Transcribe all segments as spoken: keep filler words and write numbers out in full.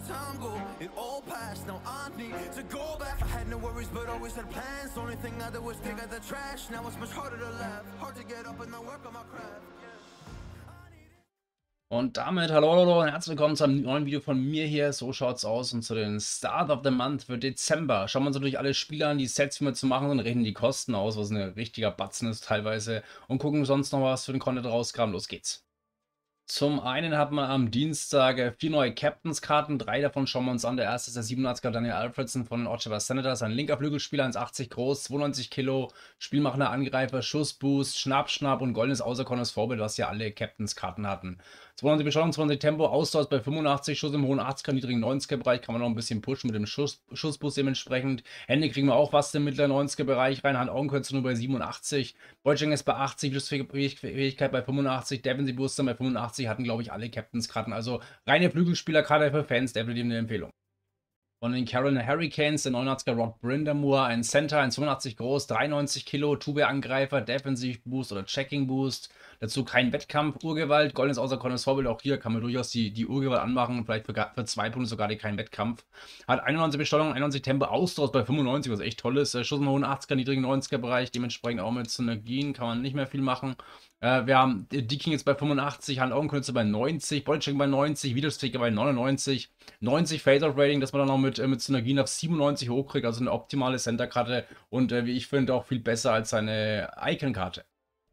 time go, it all passed. Now I need to go back. I had no worries, but always had plans. Only thing I did was pick out the trash. Now it's much harder to laugh, hard to get up and not work on my craft. Und damit hallo, hallo und herzlich willkommen zu einem neuen Video von mir hier. So schaut's aus und zu den Start of the Month für Dezember. Schauen wir uns natürlich alle Spiele an, die Sets wie wir zu machen und rechnen die Kosten aus, was ein richtiger Batzen ist teilweise. Und gucken sonst noch was für den Content rauskam. Los geht's. Zum einen hat man am Dienstag äh, vier neue Captains-Karten, drei davon schauen wir uns an. Der erste ist der siebenundachtziger Daniel Alfredson von den Ottawa Senators, ein linker Flügelspieler, eins achtzig groß, zweiundneunzig Kilo, spielmachender Angreifer, Schussboost, Schnapp, Schnapp und goldenes außerkornes Vorbild, was ja alle Captains-Karten hatten. zweiundneunzig Beschleunigung, zwanzig Tempo, Ausdauer bei fünfundachtzig, Schuss im hohen achtziger, niedrigen neunziger Bereich, kann man noch ein bisschen pushen mit dem Schuss, Schussboost dementsprechend. Hände kriegen wir auch was im mittleren neunziger Bereich rein, Hand-Augen-Kürze nur bei siebenundachtzig, Beutschenk ist bei achtzig, Fähigkeit bei fünfundachtzig, Defensive Booster bei fünfundachtzig, hatten glaube ich alle Captains-Karten, also reine Flügelspielerkarte für Fans, definitiv eine Empfehlung. Von den Carolina Hurricanes, der neunundachtziger Rod Brind'Amour, ein Center, ein zweiundachtzig groß, dreiundneunzig Kilo, Two-Way-Angreifer, Defensive Boost oder Checking Boost. Dazu kein Wettkampf, Urgewalt, goldenes außerkornes Vorbild. Auch hier kann man durchaus die, die Urgewalt anmachen, vielleicht für, für zwei Punkte sogar die keinen Wettkampf. Hat einundneunzig Beschleunigung, einundneunzig Tempo, Ausdauer bei fünfundneunzig, was echt toll ist. Schuss im hohen achtziger, niedrigen neunziger Bereich, dementsprechend auch mit Synergien kann man nicht mehr viel machen. Äh, wir haben Deking jetzt bei fünfundachtzig, Hand-Augen-Kürze bei neunzig, Bodycheck bei neunzig, Widerstreaker bei neunundneunzig, neunzig Face-Off-Rating, dass man dann noch mit, äh, mit Synergien auf siebenundneunzig hochkriegt, also eine optimale Center-Karte und äh, wie ich finde auch viel besser als seine Icon-Karte.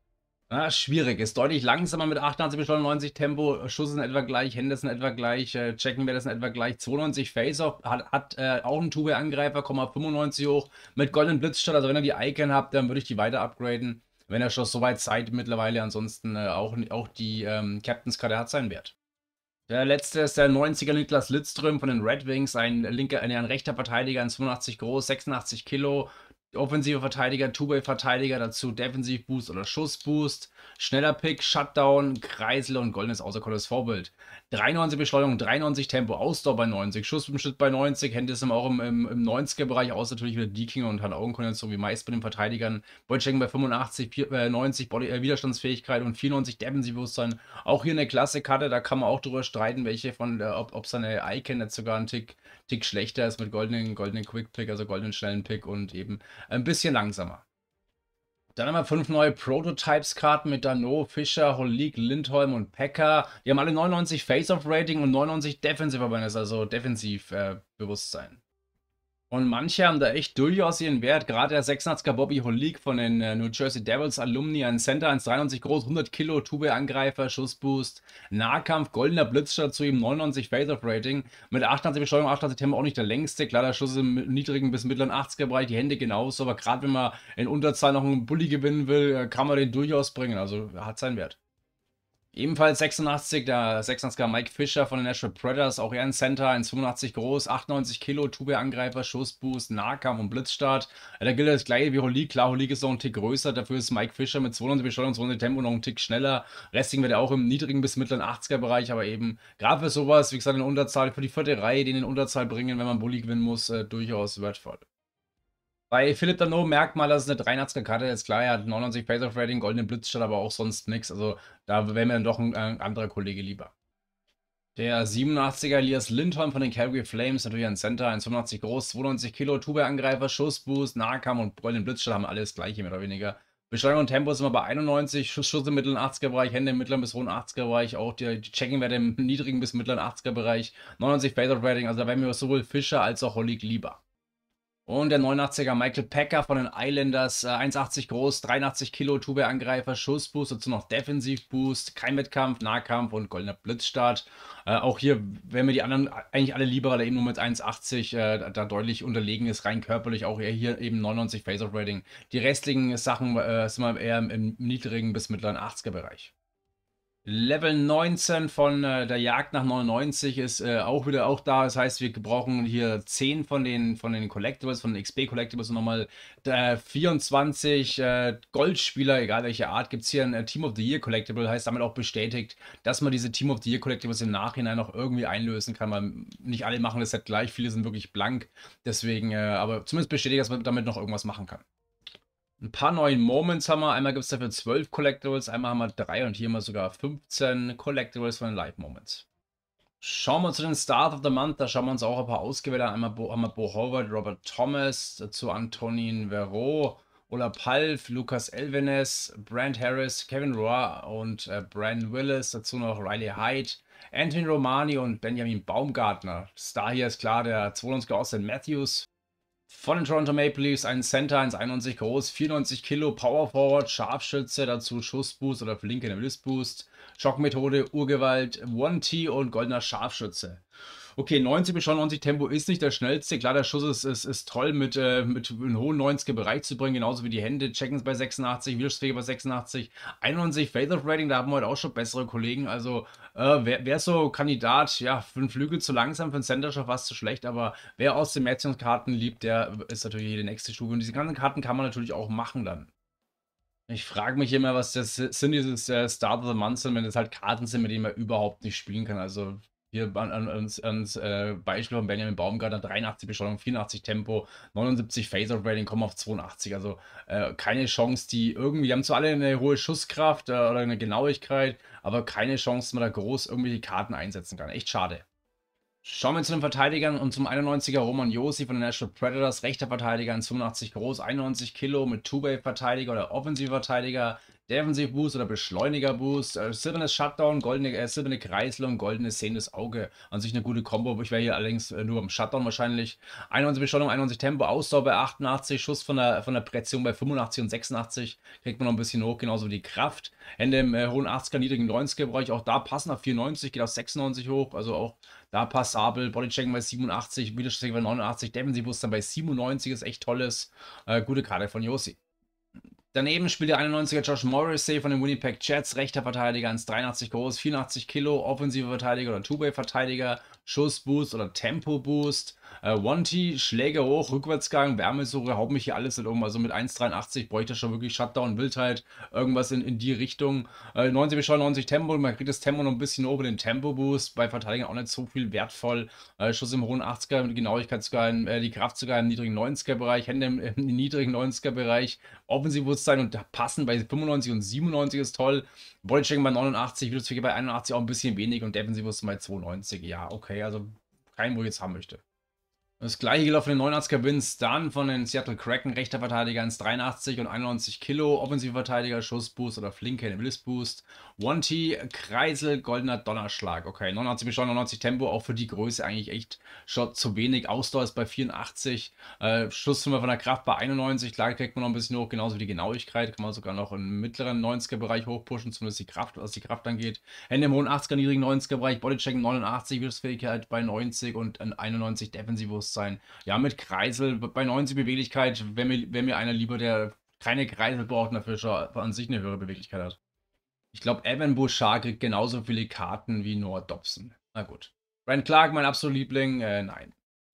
Ah, schwierig, ist deutlich langsamer mit achtundachtzig Beschleunigung, neunzig Tempo, Schuss ist in etwa gleich, Hände sind in etwa gleich, äh, Checken wäre das in etwa gleich, zweiundneunzig Face-Off, hat, hat äh, auch einen Two-Way-Angreifer, fünfundneunzig hoch, mit goldenen Blitzstadt, also wenn ihr die Icon habt, dann würde ich die weiter upgraden, wenn er schon so weit Zeit mittlerweile, ansonsten äh, auch, auch die ähm, Captains-Karte hat seinen Wert. Der letzte ist der neunziger Niklas Lidström von den Red Wings, ein linker, ein, ein rechter Verteidiger, ein zweiundachtzig groß, sechsundachtzig Kilo, offensive Verteidiger, Two-Way-Verteidiger, dazu Defensive Boost oder Schussboost, schneller Pick, Shutdown, Kreisel und goldenes außerkornes Vorbild. dreiundneunzig Beschleunigung, dreiundneunzig Tempo, Ausdauer bei neunzig, Schuss im Schnitt bei neunzig, Hände sind auch im, im, im neunziger Bereich, außer natürlich wieder Deking und Hand-Augen-Kondition wie meist bei den Verteidigern. Bodycheck bei fünfundachtzig, neunzig Body, äh, Widerstandsfähigkeit und vierundneunzig Defensive Bewusstsein. Auch hier eine klasse Karte, da kann man auch drüber streiten, welche von, äh, ob, ob seine Icon jetzt sogar ein Tick, Tick schlechter ist mit goldenen, goldenen Quick-Pick, also goldenen schnellen Pick und eben ein bisschen langsamer. Dann haben wir fünf neue Prototypes-Karten mit Dano, Fischer, Holik, Lindholm und Pekka. Die haben alle neunundneunzig Face-Off-Rating und neunundneunzig Defensive Awareness, also Defensiv-Bewusstsein. Und manche haben da echt durchaus ihren Wert. Gerade der sechsundachtziger Bobby Holik von den äh, New Jersey Devils Alumni, ein Center, eins dreiundneunzig groß, hundert Kilo, Two-Way-Angreifer, Schussboost, Nahkampf, goldener Blitzstart zu ihm, neunundneunzig Face-Off-Rating, mit achtundachtzig Beschleunigung, achtundachtzig Tempo auch nicht der längste. Klar, der Schuss im niedrigen bis mittleren achtziger Bereich, die Hände genauso, aber gerade wenn man in Unterzahl noch einen Bulli gewinnen will, äh, kann man den durchaus bringen, also hat seinen Wert. Ebenfalls sechsundachtzig, der sechsundachtziger Mike Fischer von den Nashville Predators, auch er ein Center, eins fünfundachtzig groß, achtundneunzig Kilo, Two-Way-Angreifer, Schussboost, Nahkampf und Blitzstart. Da gilt das gleiche wie Holik, klar, Holik ist noch ein Tick größer, dafür ist Mike Fischer mit zweiundneunzig Beschleunigung, zweiundneunzig Tempo noch ein Tick schneller. Resting wird er auch im niedrigen bis mittleren achtziger Bereich, aber eben gerade für sowas, wie gesagt, in Unterzahl, für die vierte Reihe, den in Unterzahl bringen, wenn man Bulli gewinnen muss, äh, durchaus wertvoll. Bei Philipp Danault merkt man, dass es eine dreiundachtziger Karte ist. Klar, er hat neunundneunzig Face-Off-Rating, goldene Blitzstadt, aber auch sonst nichts. Also da wäre mir dann doch ein, ein anderer Kollege lieber. Der siebenundachtziger Elias Lindholm von den Calgary Flames, natürlich ein Center, eins fünfundachtzig groß, zweiundneunzig Kilo, Two-Way-Angreifer, Schussboost, Nahkampf und goldenen Blitzstadt haben alle das gleiche, mehr oder weniger. Beschleunigung und Tempo sind wir bei einundneunzig, Schuss, Schuss im mittleren achtziger Bereich, Hände im mittleren bis hohen achtziger Bereich, auch die, die Checking-Werte im niedrigen bis mittleren achtziger Bereich, neunundneunzig Face-Off-Rating, also da wäre mir sowohl Fischer als auch Holik lieber. Und der neunundachtziger Michael Pekka von den Islanders, äh, eins achtzig groß, dreiundachtzig Kilo, Two-Way-Angreifer, Schussboost, dazu noch Defensiv-Boost, kein Wettkampf, Nahkampf und goldener Blitzstart. Äh, auch hier wären mir die anderen eigentlich alle lieber, weil er eben nur mit eins achtzig äh, da deutlich unterlegen ist, rein körperlich. Auch er hier eben neunundneunzig Face-Off-Rating. Die restlichen Sachen äh, sind wir eher im, im niedrigen bis mittleren achtziger Bereich. Level neunzehn von äh, der Jagd nach neunundneunzig ist äh, auch wieder auch da. Das heißt, wir brauchen hier zehn von den, von den Collectibles, von den X P Collectibles und nochmal äh, vierundzwanzig äh, Goldspieler, egal welche Art, gibt es hier ein äh, Team of the Year Collectible. Heißt damit auch bestätigt, dass man diese Team of the Year Collectibles im Nachhinein noch irgendwie einlösen kann, weil nicht alle machen das Set gleich, viele sind wirklich blank. Deswegen, äh, aber zumindest bestätigt, dass man damit noch irgendwas machen kann. Ein paar neue Moments haben wir. Einmal gibt es dafür zwölf Collectibles, einmal haben wir drei und hier haben wir sogar fünfzehn Collectibles von den Live Moments. Schauen wir zu den Start of the Month, da schauen wir uns auch ein paar ausgewählt an. Einmal Bo, haben wir Bo Howard, Robert Thomas, dazu Antonin Verreau, Ola Palf, Lucas Elvenes, Brand Harris, Kevin Rohr und äh, Brandon Willis, dazu noch Riley Hyde, Anthony Romani und Benjamin Baumgartner. Star hier ist klar der zweiundneunziger Austin Matthews. Von den Toronto Maple Leafs ein Center, eins Komma einundneunzig groß, vierundneunzig Kilo, Power Forward, Scharfschütze, dazu Schussboost oder flinke Boost, Schockmethode, Urgewalt, One T und goldener Scharfschütze. Okay, neunzig bis neunzig Tempo ist nicht der schnellste. Klar, der Schuss ist, ist, ist toll mit, äh, mit einem hohen neunziger Bereich zu bringen, genauso wie die Hände. Checkens bei sechsundachtzig, Widerstandsfähig bei sechsundachtzig, einundneunzig Face-Off Rating, da haben wir heute auch schon bessere Kollegen. Also, äh, wer, wer so Kandidat, ja, für einen Flügel zu langsam, für einen Center schon fast zu schlecht, aber wer aus den Matchungskarten liebt, der ist natürlich hier die nächste Stufe. Und diese ganzen Karten kann man natürlich auch machen dann. Ich frage mich immer, was das sind, dieses äh, Start of the Month sind, wenn das halt Karten sind, mit denen man überhaupt nicht spielen kann. Also hier an, an, ans, ans äh, Beispiel von Benjamin Baumgartner, dreiundachtzig Beschleunigung, vierundachtzig Tempo, neunundsiebzig Face-Off Rating, kommen auf zweiundachtzig. Also äh, keine Chance, die irgendwie, die haben zwar alle eine hohe Schusskraft äh, oder eine Genauigkeit, aber keine Chance, dass man da groß irgendwelche Karten einsetzen kann. Echt schade. Schauen wir zu den Verteidigern und zum einundneunziger Roman Josi von den Nashville Predators, rechter Verteidiger, eins Komma fünfundachtzig groß, einundneunzig Kilo mit Two-Way-Verteidiger oder Offensiv-Verteidiger, Defensiv-Boost oder Beschleuniger-Boost, äh, silbernes Shutdown, goldene, äh, silberne Kreiselung, goldenes sehendes Auge. An sich eine gute Kombo, ich wäre hier allerdings äh, nur am Shutdown wahrscheinlich. einundneunzig Beschleunigung, einundneunzig Tempo, Ausdauer bei achtundachtzig, Schuss von der, von der Präzision bei fünfundachtzig und sechsundachtzig, kriegt man noch ein bisschen hoch, genauso wie die Kraft. Hände im äh, hohen achtziger, niedrigen neunziger Bereich, auch da passen auf vierundneunzig, geht auf sechsundneunzig hoch, also auch da passabel. Bodychecking bei siebenundachtzig, Widerstandsfähig bei neunundachtzig, Defensivboost dann bei siebenundneunzig, ist echt tolles. Äh, gute Karte von Josi. Daneben spielt der einundneunziger Josh Morrissey von den Winnipeg Jets, rechter Verteidiger, eins Komma dreiundachtzig groß, vierundachtzig Kilo, offensiver Verteidiger oder Two-Way-Verteidiger, Schussboost oder Tempo-Boost, äh, One-T, Schläge hoch, Rückwärtsgang, Wärmesuche, haut mich hier alles nicht um. Also mit eins Komma dreiundachtzig bräuchte er schon wirklich Shutdown, Wildheit, irgendwas in, in die Richtung. Äh, neunzig bis neunundneunzig Tempo, man kriegt das Tempo noch ein bisschen oben, den Tempo-Boost, bei Verteidigern auch nicht so viel wertvoll. Äh, Schuss im hohen achtziger, mit Genauigkeit sogar, in, äh, die Kraft sogar im niedrigen neunziger Bereich, Hände im, im niedrigen neunziger Bereich, Offensivbewusstsein und passen bei fünfundneunzig und siebenundneunzig ist toll. Bodychecking bei neunundachtzig, Widerstandsfähig bei einundachtzig auch ein bisschen wenig und Defensivbewusstsein bei zweiundneunzig. Ja, okay, also kein, wo ich jetzt haben möchte. Das gleiche gilt auch für den neunundachtziger Vince Dunn von den Seattle Kraken, rechter Verteidiger eins Komma dreiundachtzig und einundneunzig Kilo, offensiver Verteidiger, Schussboost oder flinke Boost. One T, Kreisel, goldener Donnerschlag. Okay, neunundachtzig bis neunundneunzig Tempo, auch für die Größe eigentlich echt schon zu wenig. Ausdauer ist bei vierundachtzig, äh, Schusssumme von der Kraft bei einundneunzig, klar kriegt man noch ein bisschen hoch, genauso wie die Genauigkeit, kann man sogar noch im mittleren neunziger Bereich hochpushen, zumindest die Kraft, was die Kraft angeht. Hände im hohen achtziger, niedrigen neunziger Bereich, Bodychecking neunundachtzig, Widerstandsfähigkeit bei neunzig und einundneunzig Defensivbewusstsein sein. Ja, mit Kreisel, bei neunzig Beweglichkeit wäre mir, wär mir einer lieber, der keine Kreisel braucht und dafür schon an sich eine höhere Beweglichkeit hat. Ich glaube, Evan Bouchard kriegt genauso viele Karten wie Noah Dobson. Na gut. Brent Clark, mein absoluter Liebling, äh, nein.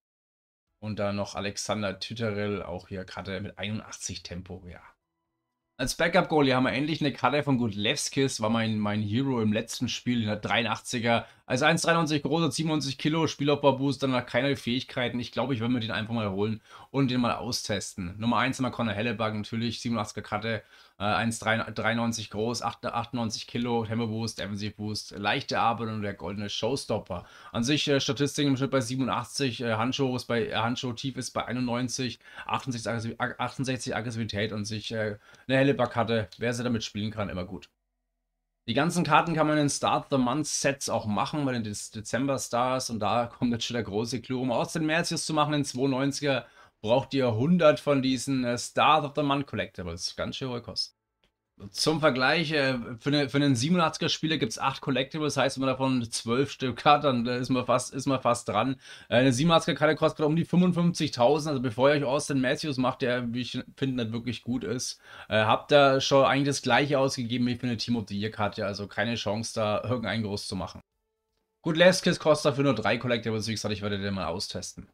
Und dann noch Alexander Tüterel, auch hier Karte mit einundachtzig Tempo, ja. Als Backup-Goalie haben wir endlich eine Karte von Gudlevskis, war mein, mein Hero im letzten Spiel, in der dreiundachtziger. Also eins Komma dreiundneunzig groß, siebenundneunzig Kilo, Spielaufbau-Boost, dann noch keine Fähigkeiten. Ich glaube, ich würde mir den einfach mal holen und den mal austesten. Nummer eins immer Connor Hellebuck, natürlich, siebenundachtziger Karte, äh, eins Komma dreiundneunzig groß, achtundneunzig Kilo, Tempo-Boost, Defensiv-Boost, leichte Arbeit und der goldene Showstopper. An sich äh, Statistiken im Schnitt bei siebenundachtzig, äh, Handschuh ist bei, äh, Handschuh tief ist bei einundneunzig, achtundsechzig, achtundsechzig Aggressivität und sich äh, eine Hellebuck hatte, wer sie damit spielen kann, immer gut. Die ganzen Karten kann man in Start the Month Sets auch machen bei den Dezember Stars und da kommt jetzt schon der große Clou. Um aus den Märzius zu machen in zweiundneunziger braucht ihr hundert von diesen äh, Start of the Month Collectibles. Ganz schön hohe Kosten. Zum Vergleich, äh, für, eine, für einen siebenundachtziger Spieler gibt es acht Collectibles, das heißt, wenn man davon zwölf Stück hat, dann äh, ist, man fast, ist man fast dran. Äh, eine siebenundachtziger Karte kostet um die fünfundfünfzigtausend, also bevor ihr euch Austin Matthews macht, der, wie ich finde, nicht wirklich gut ist, äh, habt ihr schon eigentlich das gleiche ausgegeben wie für eine Team of the Year Karte, also keine Chance, da irgendeinen groß zu machen. Gut, Leskis kostet dafür nur drei Collectibles, wie gesagt, ich werde den mal austesten.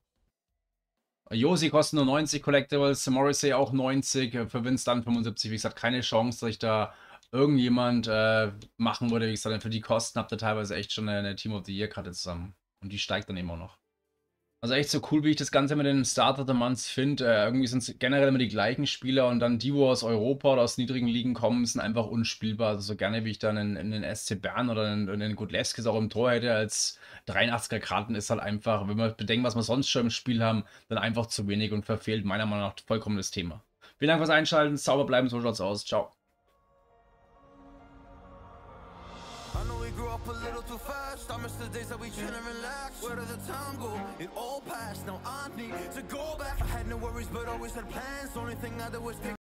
Josi kostet nur neunzig Collectibles, Morrissey auch neunzig, für Vince dann fünfundsiebzig. Wie gesagt, keine Chance, dass ich da irgendjemand äh, machen würde. Wie gesagt, für die Kosten habt ihr teilweise echt schon eine, eine Team of the Year Karte zusammen. Und die steigt dann eben auch noch. Also echt so cool, wie ich das Ganze mit den Start of the Months finde. Äh, irgendwie sind es generell immer die gleichen Spieler und dann die, wo aus Europa oder aus niedrigen Ligen kommen, sind einfach unspielbar. Also so gerne wie ich dann in, in den S C Bern oder in, in den Gudlewskis auch im Tor hätte als dreiundachtziger Karten, ist halt einfach, wenn wir bedenken, was wir sonst schon im Spiel haben, dann einfach zu wenig und verfehlt meiner Meinung nach vollkommen das Thema. Vielen Dank fürs Einschalten, sauber bleiben, so schaut's aus. Ciao. I know we grew up a little too fast. I miss the days that we chill and relax. Where did the time go? It all passed. Now I need to go back. I had no worries, but always had plans. Only thing I did was take